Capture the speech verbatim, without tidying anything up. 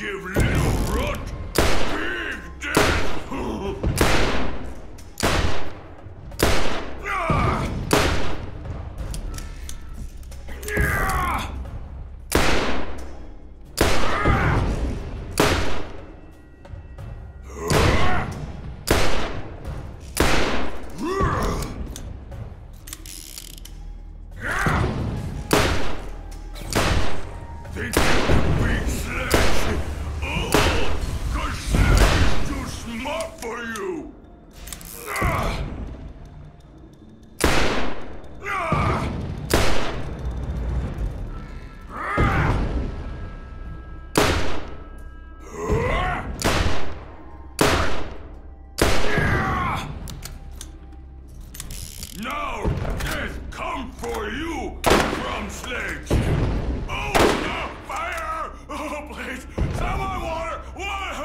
give little runt big death! Ah! Yeah! Think you can beat Sledge? Oh, 'cause Sledge is too smart for you! Ah! Ah! Ah! Ah! Now death come for you from Sledge! Oh, no! Fire! Oh, please! Someone water! Water!